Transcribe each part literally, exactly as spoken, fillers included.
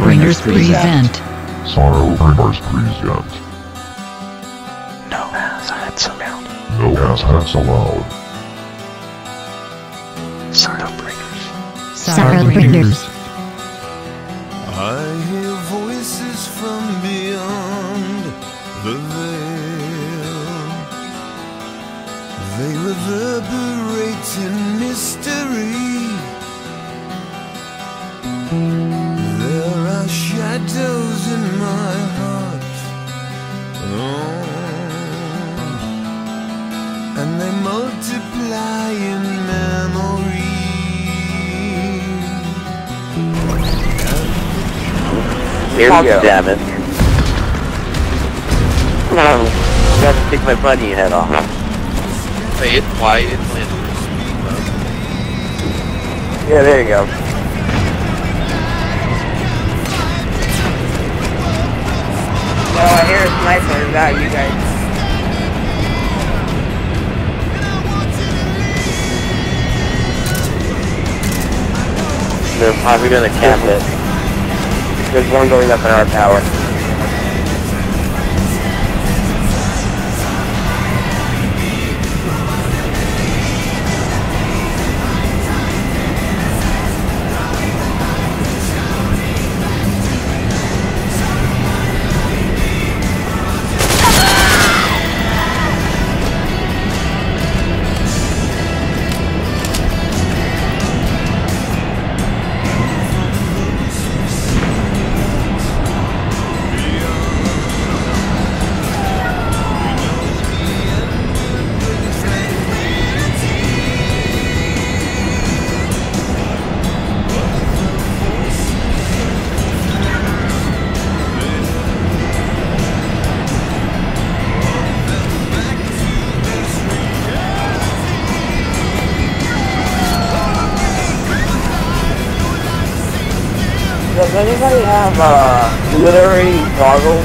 Sorrowbringers present. Sorrowbringers present. No ass hats allowed. No ass hats allowed. Sorrowbringers. Sorrowbringers. I hear voices from beyond the veil. They reverberate in mystery. There are shadows in my heart. Oh. And they multiply in memory. Here we go. Damn it. I got to take my bunny head off. Say it quiet and land. Yeah, there you go. No, I hear a sniper. Is that you guys? They're probably gonna camp it. There's one going up in our tower. Does anybody have, uh, glittery goggles?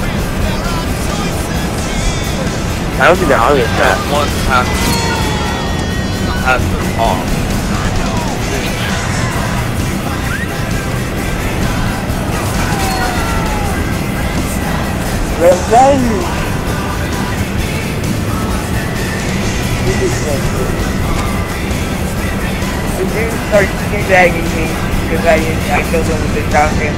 I don't think they're on this That map. one has has the off. Revenge! Did you start teabagging me because I, I killed him with the shotgun?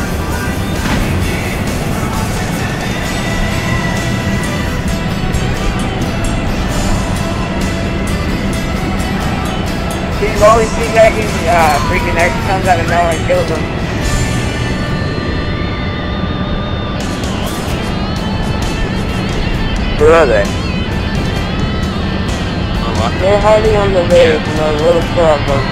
He's always teabagging, uh, freaking X comes out of nowhere and kills him. Where are they? They're hiding on the ridge in a little problem.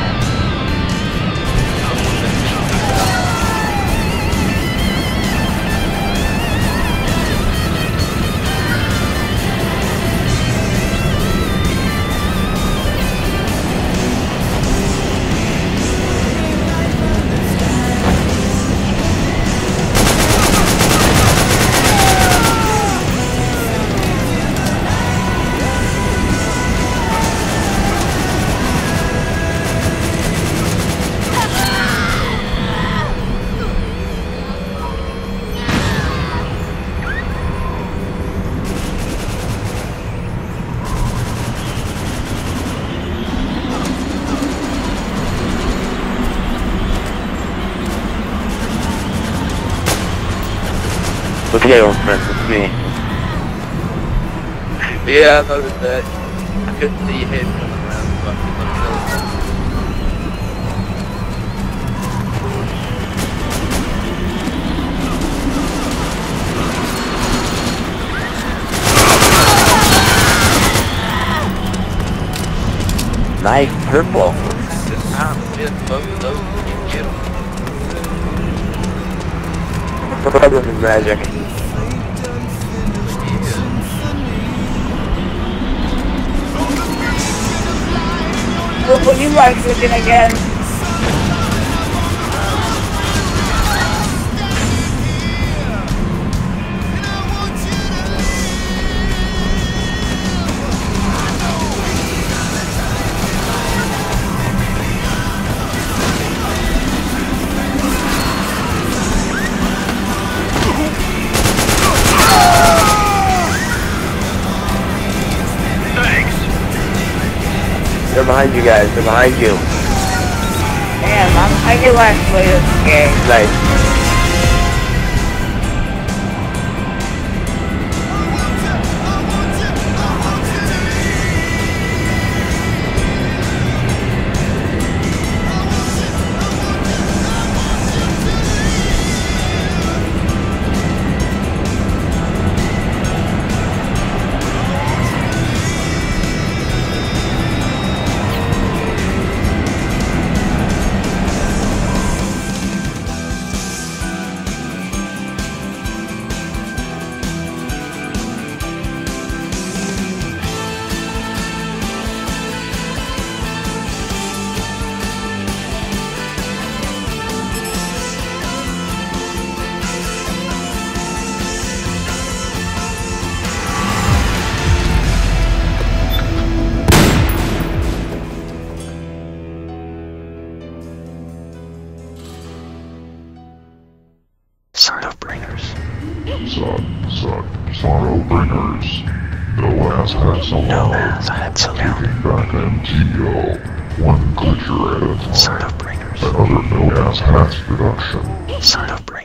Look at your friends, it's me. Yeah, I noticed that. I couldn't see your head coming around, but I Nice purple. this time it's both of those you get them. Brothers in magic. Look what you like looking again. behind you guys. They're behind you. Damn, I'm, I get last place of the game. Nice. Sorrowbringers. Son, son, sorrowbringers. No ass hats allowed. No ass hats allowed. Taking back M G O. One glitcher at a time. Sorrowbringers. Another no ass hats production. Sorrowbringers.